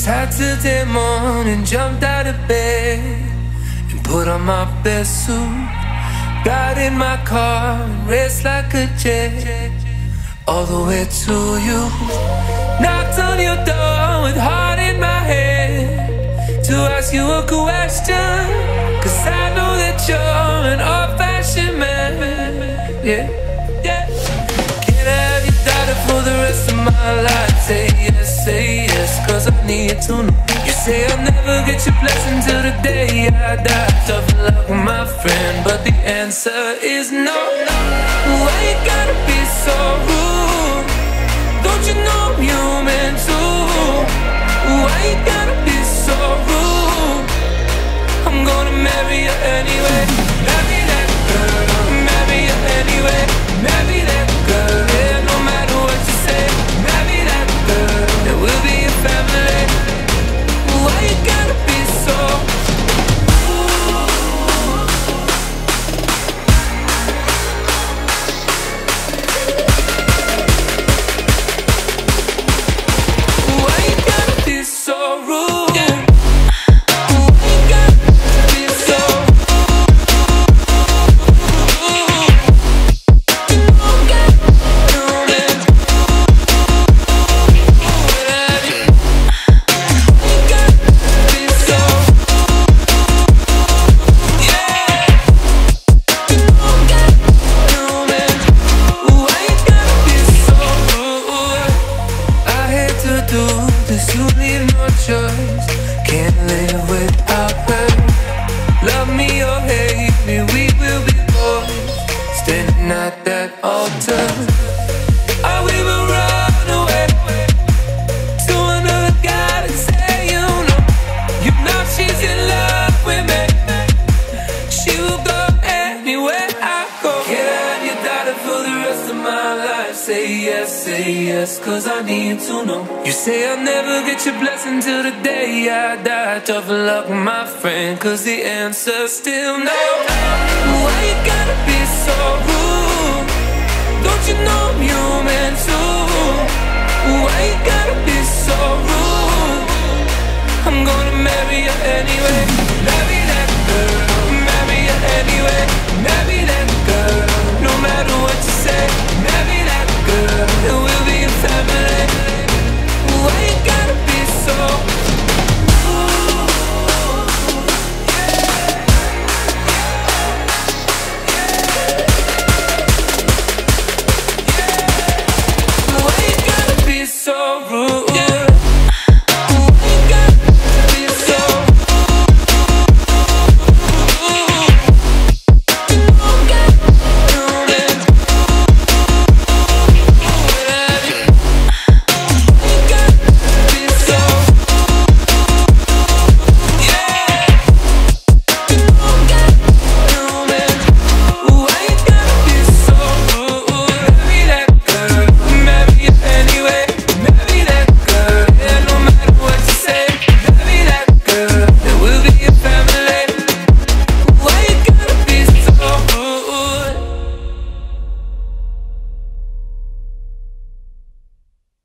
Saturday morning, jumped out of bed and put on my best suit. Got in my car and raced like a jet all the way to you. Knocked on your door with heart in my head to ask you a question, 'cause I know that you're an old-fashioned man. Yeah, yeah. Can I have your daughter for the rest of my life? Say yes, 'cause I need to know. You say I'll never get your blessing till the day I die. Tough luck, my friend, but the answer is no. Why you gotta be so rude? Don't you know I'm human too? Why you gotta be so rude? I'm gonna marry you anyway. Marry that girl, marry you anyway. Marry that girl, yeah, no matter what you say. Marry that girl, and we'll be a family. Why you gotta be so Why you gotta be so rude? Yeah. Why you gotta be so you leave no choice, can't live without her. Love me or hate me, we will be boys, standing at that altar. Or we will run away to another guy and say, you know she's in love with me. She will go anywhere I go. Can I have your daughter for the rest of my life? Say yes, 'cause I need to know. You say I'll never get your blessing till the day I die. Tough luck, my friend, 'cause the answer's still no. Why you gotta be so rude? Don't you know I'm human too? Why you gotta be so rude? I'm gonna marry you anyway.